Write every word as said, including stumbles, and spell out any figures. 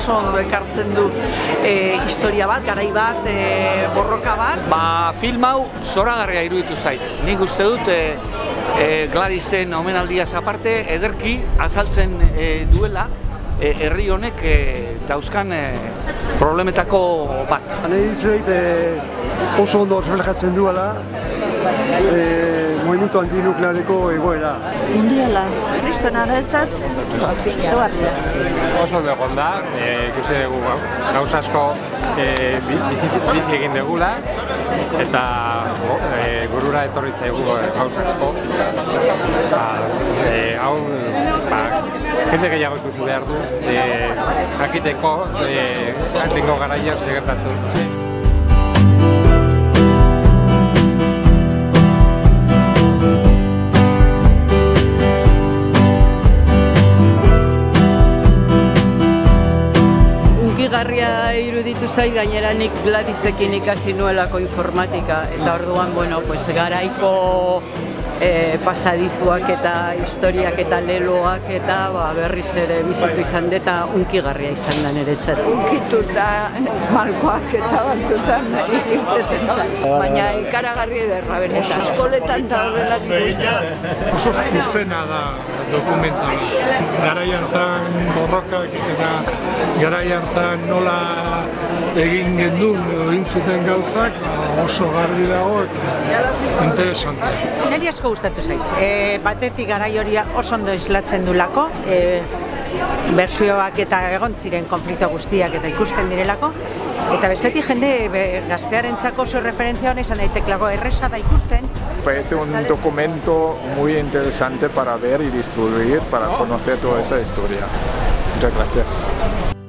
oso ondo ekartzen du e, historia bat, garai bat, e, borroka bat. Ba, film hau zoragarria iruditu zait. Nik uste dut e, e, Gladisen omenaldiaz aparte ederki azaltzen e, duela e, herri honek e, dauzkan e, problemetako bat. Nahi zait e, oso ondo reflejatzen duela e, movimentu antinukleareko egoera. Indiala, kristonarentzat, izugarria. Oso ondo egon da, ikusi dugu gauza asko bizi egin dugula, eta gurura etorri zaigu gauza asko. Hau, jende gehiago ikusi behar du, jakiteko, hartingo garaian segertatzen. Hunkigarria iruditu zait, gainera nik Gladisekin ikasi nuelako informatika, eta orduan, bueno, pues, garaiko e, pasadizuak eta historiak eta leloak eta ba, berriz ere bizitu izan deta hunkigarria izan da niretzat. Hunkitu eta malkoak eta batzutan irteten zait. Baina ikaragarri ederra benetan. Eskoletan eta horrela ikusten. Oso zuzena da dokumentala. Garai hartan borrokak eta garai hartan nola egin gendun edo egin zuten gauzak oso garbi dago eta interesante. Neri asko gustatu zait. E, batetik garai hori oso ondo islatzen du lako, e, bertsioak eta egon ziren konflikto guztiak eta ikusten direlako, eta bestetik jende be, gaztearentzako oso referentzia hona izan daiteklako erresa da ikusten. Parece un documento muy interesante para ver y distribuir, para conocer toda esa historia. Muchas gracias.